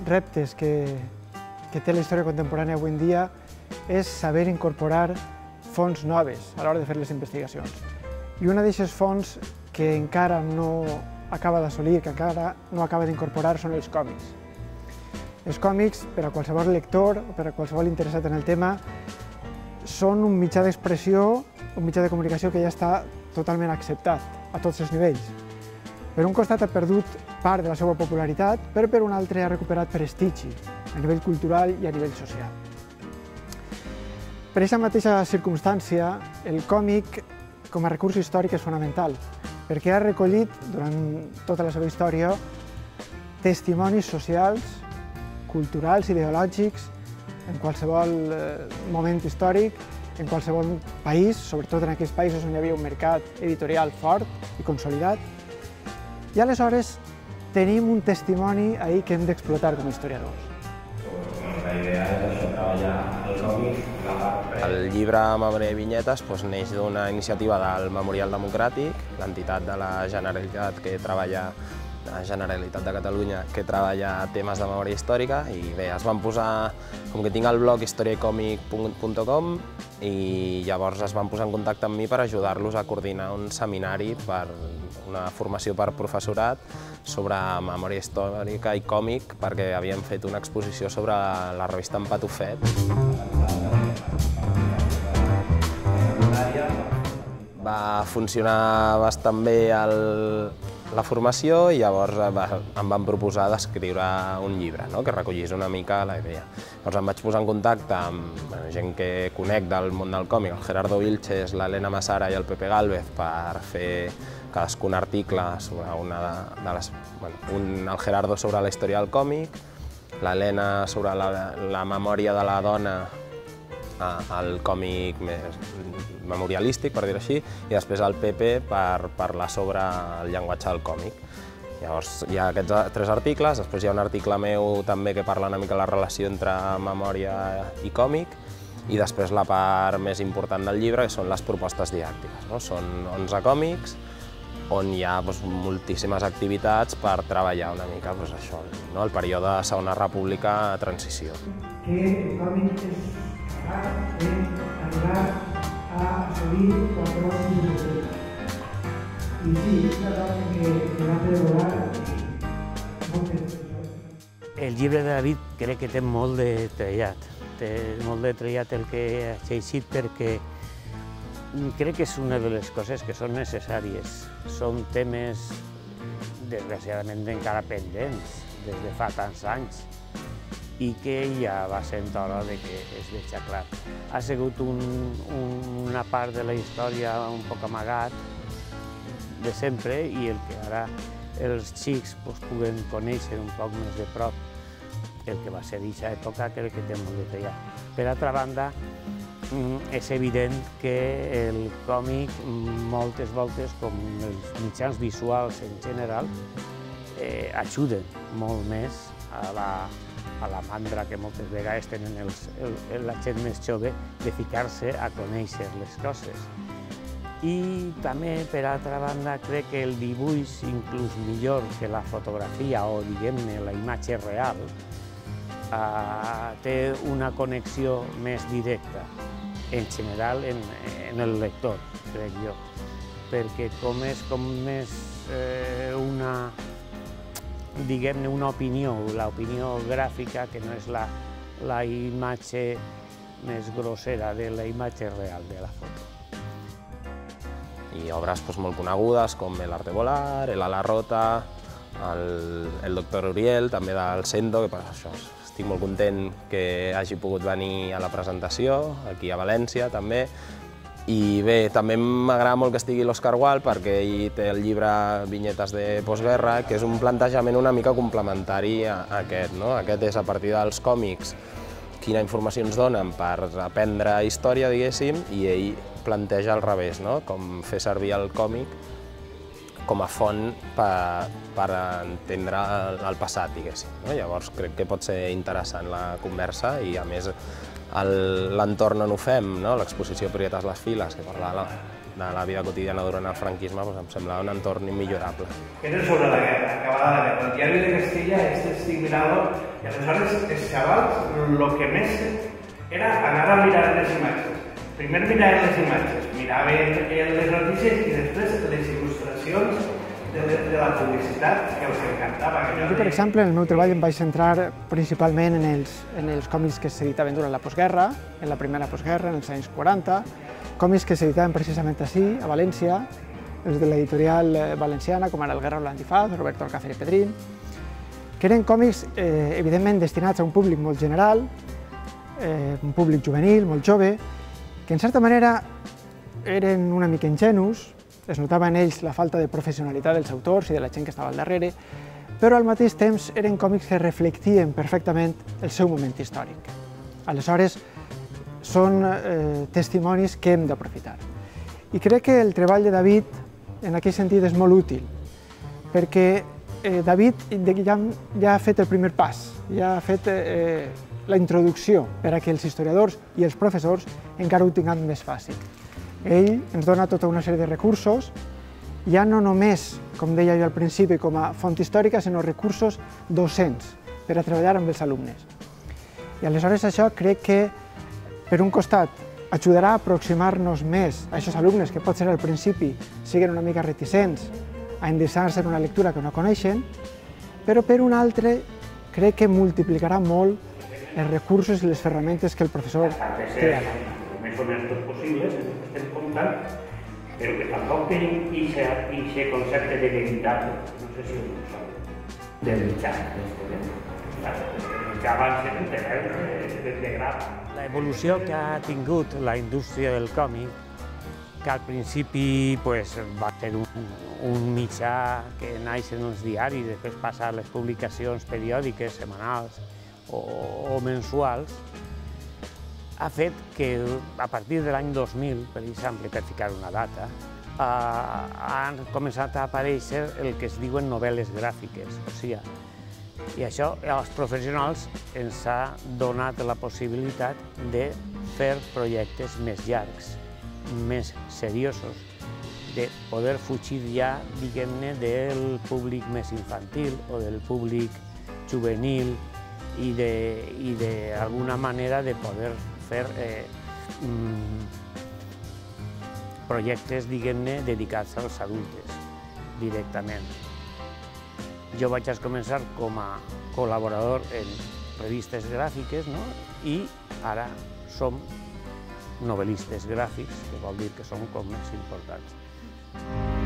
reptes que té la història contemporània avui en dia és saber incorporar fonts noves a l'hora de fer les investigacions. I una d'aquestes fonts que encara no acaba d'assolir, que encara no acaba d'incorporar, són els còmics. Els còmics, per a qualsevol lector o per a qualsevol interessat en el tema, són un mitjà d'expressió, un mitjà de comunicació que ja està totalment acceptat a tots els nivells. Per un costat ha perdut part de la seva popularitat, però per un altre ha recuperat prestigi a nivell cultural i a nivell social. Per aquesta mateixa circumstància, el còmic com a recurs històric és fonamental, perquè ha recollit durant tota la seva història testimonis socials, culturals, ideològics, en qualsevol moment històric, en qualsevol país, sobretot en aquells països on hi havia un mercat editorial fort i consolidat. I aleshores tenim un testimoni ahí que hem d'explotar com a historiadors. La idea és això, treballar el còmic. El llibre Memòria i vinyetes neix d'una iniciativa del Memorial Democràtic, l'entitat de la Generalitat que treballa la Generalitat de Catalunya que treballa temes de memòria històrica i bé, es van posar, com que tinc el blog historiaecomic.com i llavors es van posar en contacte amb mi per ajudar-los a coordinar un seminari per una formació per professorat sobre memòria històrica i còmic perquè havien fet una exposició sobre la revista En Patufet. Va funcionar bastant bé la formació i llavors em van proposar d'escriure un llibre que recollís una mica la idea. Llavors em vaig posar en contacte amb gent que conec del món del còmic, el Gerardo Vilches, l'Helena Massara i el Pepe Gálvez, per fer cadascun article sobre el Gerardo sobre la història del còmic, l'Helena sobre la memòria de la dona el còmic més memorialístic, per dir-ho així, i després el Pepe per parlar sobre el llenguatge del còmic. Llavors hi ha aquests 3 articles, després hi ha un article meu també que parla una mica de la relació entre memòria i còmic, i després la part més important del llibre, que són les propostes didàctiques. Són 11 còmics, on hi ha moltíssimes activitats per treballar una mica això, el període de Segona República a transició. Que el còmic és capaç d'arribar a assolir qualsevol civilizació. I sí, és una cosa que va prevolar moltes. El llibre de David crec que té molt de trellat. Té molt de trellat el que ha llegit perquè crec que és una de les coses que són necessàries. Són temes, desgraciadament, encara pendents des de fa tants anys i que ja va sent hora que es deixa clar. Ha sigut una part de la història un poc amagat de sempre i el que ara els xics puguen conèixer un poc més de prop el que va ser d'aquesta època crec que té molt de trellat. Per altra banda, és evident que el còmic moltes voltes, com els mitjans visuals en general, ajuden molt més a la mandra que moltes vegades tenen la gent més jove de ficar-se a conèixer les coses. I també, per altra banda, crec que el dibuix, inclús millor que la fotografia o, diguem-ne, la imatge real, té una connexió més directa, en general, en el lector, crec jo, perquè com és una, diguem-ne, una opinió, l'opinió gràfica, que no és la imatge més grossera de la imatge real de la foto. I obres molt conegudes com El arte volar, El ala rota, el doctor Uriel, també del Sendo, que per això estic molt content que hagi pogut venir a la presentació, aquí a València també. I bé, també m'agrada molt que estigui l'Òscar Gual perquè ell té el llibre Vinyetes de postguerra, que és un plantejament una mica complementari a aquest. Aquest és a partir dels còmics quina informació ens donen per aprendre història, diguéssim, i ell planteja al revés, com fer servir el còmic com a font per entendre el passat, diguéssim. Llavors crec que pot ser interessant la conversa i a més l'entorn on ho fem, l'exposició Prietes les files, que parla de la vida quotidiana durant el franquisme, doncs em semblava un entorn immillorable. Era sobre la guerra, acabada la guerra. El diari de Castilla, estic mirant-lo, i aleshores els xavals el que més era anar a mirar les imatges. Primer miraven les imatges, miraven les notícies i després les il·lustracions de la publicitat que els encantava. Jo, per exemple, en el meu treball em vaig centrar principalment en els còmics que s'editaven durant la postguerra, en la primera postguerra, en els anys 40, còmics que s'editaven precisament ací, a València, els de l'editorial valenciana, com ara El Guerra o l'Antifaz, Roberto Alcácer i Pedrín, que eren còmics, evidentment, destinats a un públic molt general, un públic juvenil, molt jove, que en certa manera eren una mica ingenus, es notava en ells la falta de professionalitat dels autors i de la gent que estava al darrere, però al mateix temps eren còmics que reflectien perfectament el seu moment històric. Aleshores, són testimonis que hem d'aprofitar. I crec que el treball de David, en aquell sentit, és molt útil, perquè David ja ha fet el primer pas, ja ha fet la introducció per a que els historiadors i els professors encara ho tinguin més fàcil. Ell ens dona tota una sèrie de recursos, ja no només, com deia jo al principi, com a font històrica, sinó recursos docents per a treballar amb els alumnes. I aleshores això crec que, per un costat, ajudarà a aproximar-nos més a aquests alumnes que potser al principi siguin una mica reticents a endreçar-se en una lectura que no coneixen, però per un altre crec que multiplicarà molt els recursos i les ferramentes que el professor té a l'aula. Més honestos possibles, estem comptant, però que tampoc tenim aquest concepte de veritat, no sé si ho sap, del mitjà. El mitjà va ser un terreny de grava. L'evolució que ha tingut la indústria del còmic, que al principi va ser un mitjà que naix en els diaris, després passa a les publicacions periòdiques, setmanals o mensuals, ha fet que a partir de l'any 2000, per exemple, per ficar una data, han començat a aparèixer el que es diuen novel·les gràfiques. I això als professionals ens ha donat la possibilitat de fer projectes més llargs, més seriosos, de poder fugir ja, diguem-ne, del públic més infantil o del públic juvenil i d'alguna manera de poder fer projectes, diguem-ne, dedicats als adultes, directament. Jo vaig començar com a col·laborador en revistes gràfiques, i ara som novel·listes gràfics, que vol dir que som com més importants.